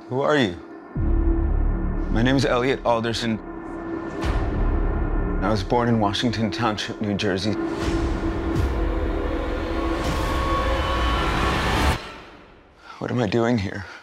Who are you? My name is Elliot Alderson. I was born in Washington Township, New Jersey. What am I doing here?